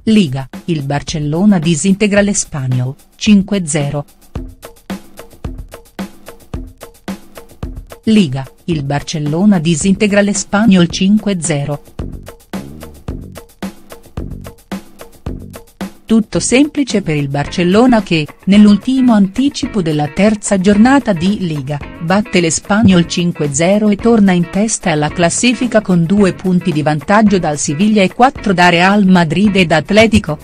Liga, il Barcellona disintegra l'Espanyol, 5-0. Liga, il Barcellona disintegra l'Espanyol 5-0. Tutto semplice per il Barcellona che, nell'ultimo anticipo della terza giornata di Liga, batte l'Espanyol 5-0 e torna in testa alla classifica con 2 punti di vantaggio dal Siviglia e 4 da Real Madrid ed Atletico.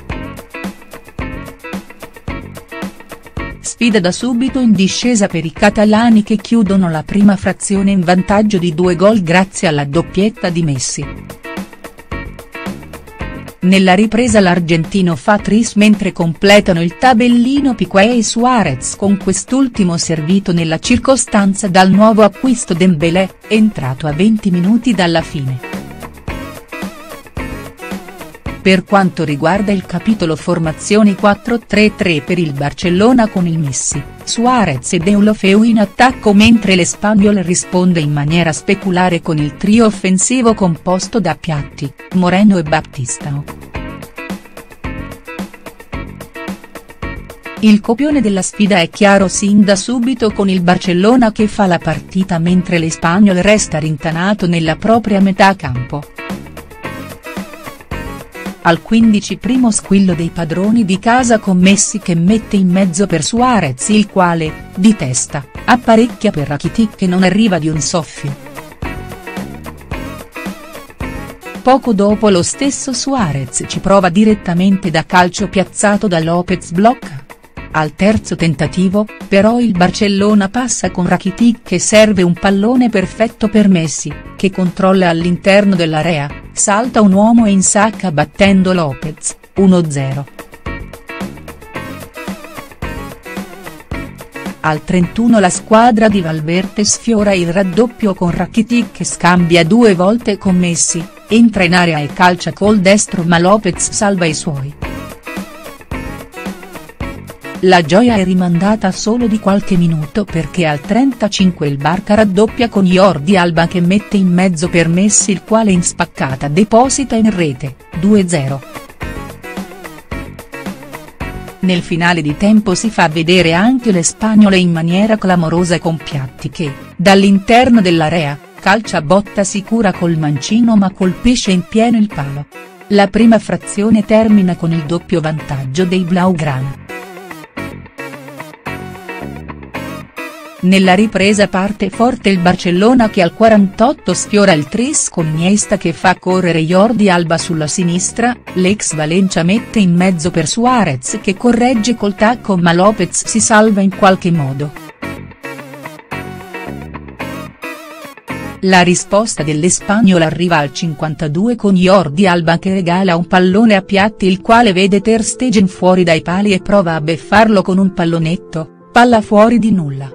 Sfida da subito in discesa per i catalani che chiudono la prima frazione in vantaggio di 2 gol grazie alla doppietta di Messi. Nella ripresa l'argentino fa tris mentre completano il tabellino Piqué e Suarez con quest'ultimo servito nella circostanza dal nuovo acquisto Dembélé, entrato a 20 minuti dalla fine. Per quanto riguarda il capitolo formazioni 4-3-3 per il Barcellona con il Messi, Suarez e Deulofeu in attacco mentre l'Espanyol risponde in maniera speculare con il trio offensivo composto da Piatti, Moreno e Baptistao. Il copione della sfida è chiaro sin da subito con il Barcellona che fa la partita mentre l'Espanyol resta rintanato nella propria metà campo. Al 15 primo squillo dei padroni di casa con Messi che mette in mezzo per Suarez il quale, di testa, apparecchia per Rakitic che non arriva di un soffio. Poco dopo lo stesso Suarez ci prova direttamente da calcio piazzato da Lopez blocca. Al terzo tentativo, però il Barcellona passa con Rakitic che serve un pallone perfetto per Messi, che controlla all'interno dell'area, salta un uomo e insacca battendo Lopez, 1-0. Al 31 la squadra di Valverde sfiora il raddoppio con Rakitic che scambia 2 volte con Messi, entra in area e calcia col destro ma Lopez salva i suoi. La gioia è rimandata solo di qualche minuto perché al 35 il Barça raddoppia con Jordi Alba che mette in mezzo per Messi il quale in spaccata deposita in rete, 2-0. Nel finale di tempo si fa vedere anche l'Espanyol in maniera clamorosa con Piatti che, dall'interno dell'area, calcia botta sicura col mancino ma colpisce in pieno il palo. La prima frazione termina con il doppio vantaggio dei Blaugrana. Nella ripresa parte forte il Barcellona che al 48 sfiora il tris con Iniesta che fa correre Jordi Alba sulla sinistra, l'ex Valencia mette in mezzo per Suarez che corregge col tacco ma Lopez si salva in qualche modo. La risposta dell'Espanyol arriva al 52 con Jordi Alba che regala un pallone a Piatti il quale vede Ter Stegen fuori dai pali e prova a beffarlo con un pallonetto, palla fuori di nulla.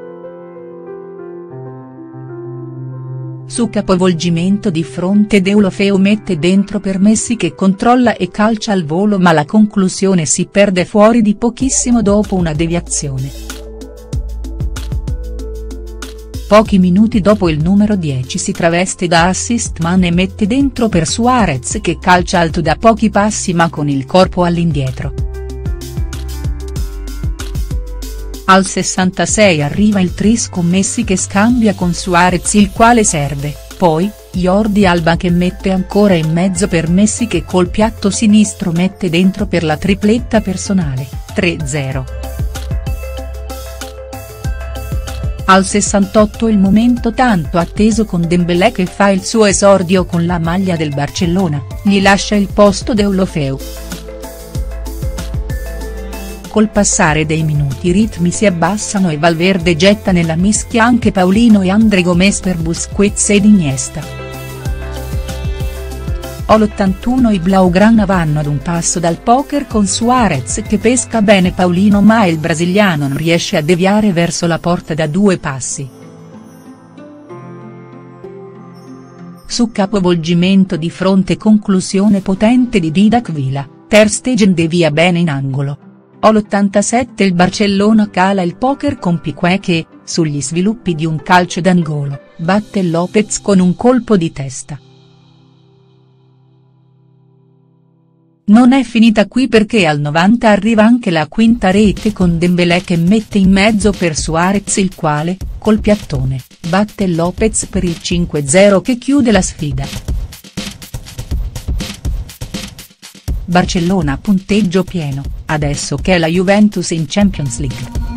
Su capovolgimento di fronte Deulofeu mette dentro per Messi che controlla e calcia al volo ma la conclusione si perde fuori di pochissimo dopo una deviazione. Pochi minuti dopo il numero 10 si traveste da assist man e mette dentro per Suarez che calcia alto da pochi passi ma con il corpo all'indietro. Al 66 arriva il tris con Messi che scambia con Suarez il quale serve, poi, Jordi Alba che mette ancora in mezzo per Messi che col piatto sinistro mette dentro per la tripletta personale, 3-0. Al 68 il momento tanto atteso con Dembélé che fa il suo esordio con la maglia del Barcellona, gli lascia il posto Deulofeu. Col passare dei minuti i ritmi si abbassano e Valverde getta nella mischia anche Paulino e André Gomes per Busquets ed Iniesta. All'81 i Blaugrana vanno ad un passo dal poker con Suarez che pesca bene Paulino ma il brasiliano non riesce a deviare verso la porta da 2 passi. Su capovolgimento di fronte conclusione potente di Didac Vila, Ter Stegen devia bene in angolo. All'87 il Barcellona cala il poker con Piqué che, sugli sviluppi di un calcio d'angolo, batte Lopez con un colpo di testa. Non è finita qui perché al 90 arriva anche la quinta rete con Dembélé che mette in mezzo per Suarez il quale, col piattone, batte Lopez per il 5-0 che chiude la sfida. Barcellona a punteggio pieno, adesso che è la Juventus in Champions League.